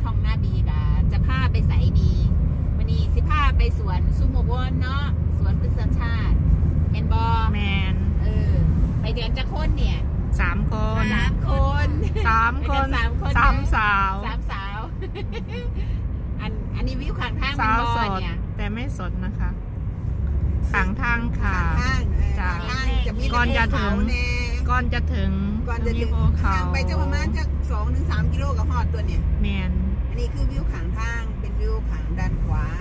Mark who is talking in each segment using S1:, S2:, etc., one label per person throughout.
S1: ช่องหน้าบีกะจะพาไปใส่ดีวันนี้สิพาไปสวนซูโมโบนเนาะสวนพฤกษชาติเห็นบอ
S2: แมน
S1: ไปเดือนจะคนเนี่ย
S2: 3 คน3 สาว
S1: อันนี้วิวข้างทาง
S2: สาวสด
S1: เนี่ย
S2: แต่ไม่สดนะคะข้างทางค่ะก่อนจะถึงภูเขา
S1: ไปจะประมาณจาก2-3 กิโลกับฮอดตัวเนี่ย
S2: แมน
S1: อันนี้คือวิวข้างทางเป็นวิวข้างด้านขวา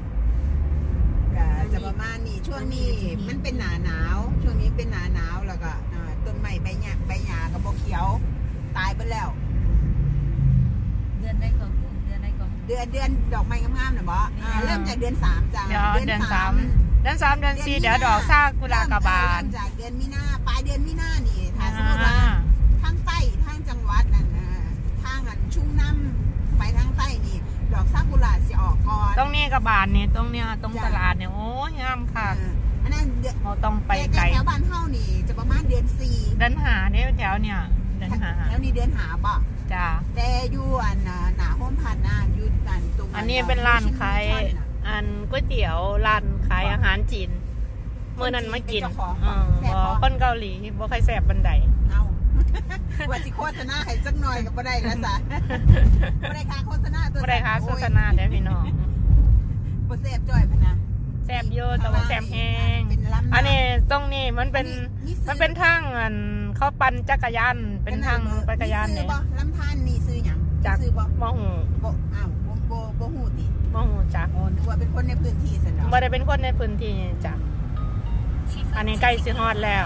S1: จะประมาณนี้ช่วงนี้มันเป็นหนาหนาวช่วงนี้เป็นหนาหนาวแล้วก็ต้นไม้ใบหญ้ากับเขียวตายไปแล้วเดือนดอกไม้งามๆนะบอเริ่มจากเดือน3จ้ะ
S2: เดือน 3 เดือน 4เดี๋ยวดอกซากุระกบาล
S1: จากเดือนมีนาปลายเดือนมีนานี่ถ้าสมมติว่าทางใต้ทางจังหวัดนั่นทางชุ่มน้ำไปทางใต้นี่ดอกซากุระสิออกก่อน
S2: ตรงนี้กบาลนี่ตรงเนี้ยตรงตลาดเนี่ยโอ้ยงามค่ะ
S1: อันนั้น
S2: เราต้องไปไกล
S1: แถวบ้านเฮานี่จะประมาณเดือน4
S2: เดือนหาเนี่ยแถวเนี่ยเดือนหา
S1: แล้วนี่เดือนหาป่ะ
S2: จ้า
S1: แต่อยู่หนาห้มพันอยู่กันตรง
S2: อันนี้เป็นร้านขายก๋วยเตี๋ยวร้านขายอาหารจีนเมื่อนั้นมากินคนเกาหลีบ่ใครแซ่บบันได
S1: เอาว่าสิโฆษณาให้สักหน่อยก็บ่ได้แล้วจ้ะบ่ได้ค่าโฆษณาตัว
S2: บ่ได้ค่าโฆษณาเด้อพี่น้อง
S1: บ่แซ่บจ้อยพะนะ
S2: แซ่บเยอะแต่ว่าแซ่บแห้งอันนี้ตรงนี้มันเป็นทางเขาปั่นจักรยานเป็นทางจักรยานเนี่ย
S1: ลำธารนี่ซื้อหยัง
S2: ซื้อบ่ฮู้
S1: อ้าวบ่ฮู้ติ
S2: บ่ฮู้จ้ะ
S1: นึกว่าเป็นคนในพื้นที่ซั่นเนาะ
S2: บ่ได้เป็นคนในพื้นที่จ้ะอันนี้ใกล้สิฮอดแล้ว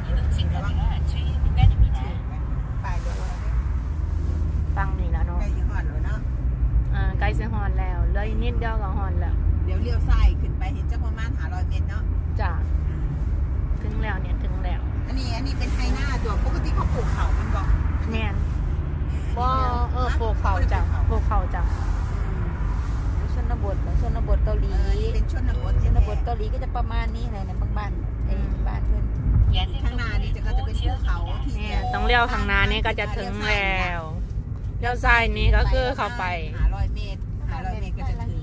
S2: ตั้งนี่แล้วเนาะ
S1: ใกล้สิฮอดแล้วเนาะ
S2: ใกล้สิฮอดแล้วเหลืออีกนิดเดียวก็ฮอดแล้ว
S1: เดี๋ยวเลี้ยวซ้ายขึ้นไปเห็นจะประมาณ500 เมตรเนาะ
S2: จ้ะถึงแล้วเนี่ยถึงแล้ว
S1: อันนี้เป็นไฮหน้าตัวปกติเขาปลูกเขามันบอก
S2: แม่นบ่ปลูกเขาจ้ะปลูกเขาจ้ะ
S3: ชนบทเกาหลี
S1: เป็นชนบท
S3: เกาหลีก็จะประมาณนี้เลยนะบางบ้านบ้านเพื่อน
S1: ข้างหน้านี่ก็จะเป็นภูเขาที่
S2: ต้องเลี้ยวข้างหน้านี่ก็จะถึงแล้วเลี้ยวซ้ายนี่ก็คือเข้าไป
S1: 500 เมตรก็จะถึง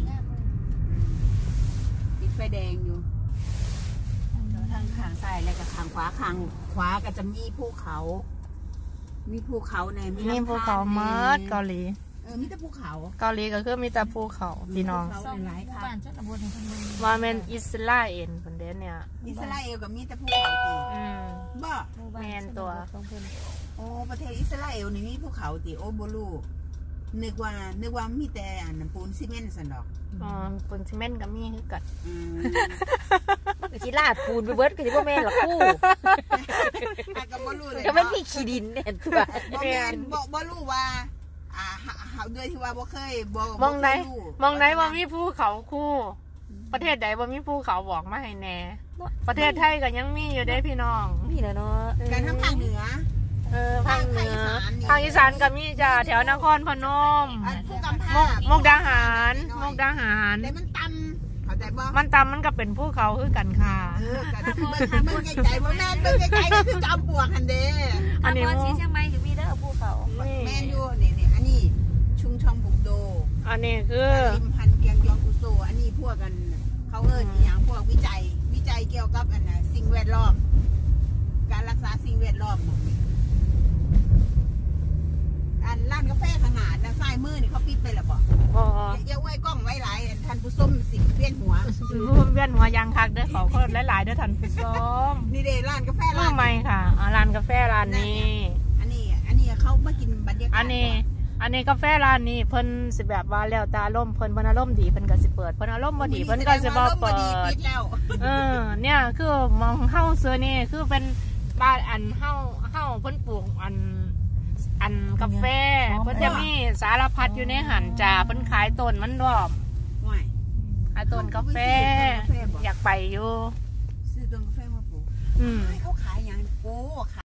S1: ติดไฟแดงอยู่ทางข้างซ้ายแล้วก็ข้างขวาก็จะมีภูเขาใน
S2: มีภูเขาเมิดเกาหลี
S1: มีแต่ภูเขา
S2: เกาหลีก็คือมีแต่ภูเขาพี่น้องว่าเป็นอิสราเอลคนเดียวเนี่ย
S1: อิสราเอลก็มีแต่ภูเขาตีบ่
S2: แมนตัว
S1: โอ้ประเทศอิสราเอลนี่มีภูเขาตีโอ้บลูนึกว่ามีแต่ปูนซีเมนต์สันดอก
S2: ปูนซีเมนต์ก็มีคือกัน
S3: จิลาดปูนไปเบิร์ดก็จะว่าแม่หรอกคู่ก็ไม่มีขี้ดินเนี่ยตัว
S1: บ่รู้ว่าด้วยที่ว่าบ่เคย
S2: มองไหนว่ามีภูเขาคู่ประเทศใดว่ามีภูเขาบอกมาให้แน่ประเทศไทยก็ยังมีอยู่ได้พี่น้อง
S3: มีแล้วเนาะ
S1: กันทั้งภาคเหนือ
S2: ภาคอีสานก็มีจ้ะแถวนครพนมมุกดาหาร
S1: แต่มันต่ำเข้าใจบ่
S2: มันต่ำมันก็เป็นภูเขาคือกันค่ะ
S1: มึงไกลๆบ่แม่นมึงไกลๆก็คือจอมปลวกหั่นเด้
S3: อันนี้ที่เชียงใหม่คือมีเด้อภูเขา
S1: แม่นอยู่นี่อันนี้ชุงชองบุกโด
S2: อันนี้คือ
S1: ริมพันเกียงยองอุโซอันนี้พวกกันเขาอย่างพวกวิจัยเกี่ยวกับสิ่งแวดล้อมการรักษาสิ่งแวดล้อมร้านกาแฟขนาดซ้ายมือนี่เขาปิดไปแล้วบ่อย่าไว้กล้องไว้หลายท่านผู้ชมสิเวียนหัว
S2: ยังคักเด้อขอโทษหลายๆเด้อท่านผู้ชม
S1: นี่เด้ร้านกาแฟ
S2: ร้านใหม่ค่ะร้านกาแฟร้านนี้
S1: อันนี้เขามากินบรรยากาศ
S2: อันนี้กาแฟร้านนี้เพิ่นสิแบบว่าแล้วตาล่มเพิ่นอารมณ์ดีเพิ่นก็สิเปิดเพิ่นอารมณ์บ่ดีเพิ่นก็สิบ่เปิดเนี่ยคือมองเฮาซื้อนี่คือเป็นบ้านเฮาเพิ่นปลูกกาแฟเพิ่นจะมีสารพัดอยู่ในหันจ่าเพิ่นขายต้นมันดอมขายต้นกาแฟอยากไปอยู่
S1: ซื้อต้นกาแฟมาปลูกเขาขายอย่างโอ้